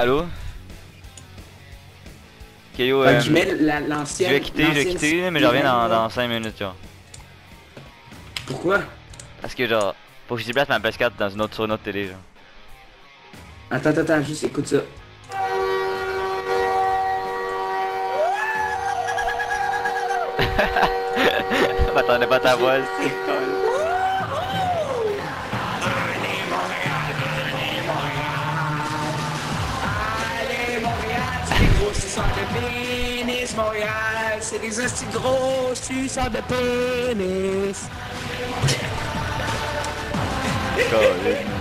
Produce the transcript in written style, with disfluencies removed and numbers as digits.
Allô? Ok yo, Fait que je mets l'ancienne. je vais quitter, mais je reviens dans 5 minutes, genre. Pourquoi? Parce que genre, faut que je déplace ma PS4 sur une autre télé, genre. Attends, juste écoute ça. M'attendais pas à ta voix, c'est Allez, Montréal, c'est des gros suceurs de pénis, Montréal, c'est des hosties de gros suceurs de pénis. cool.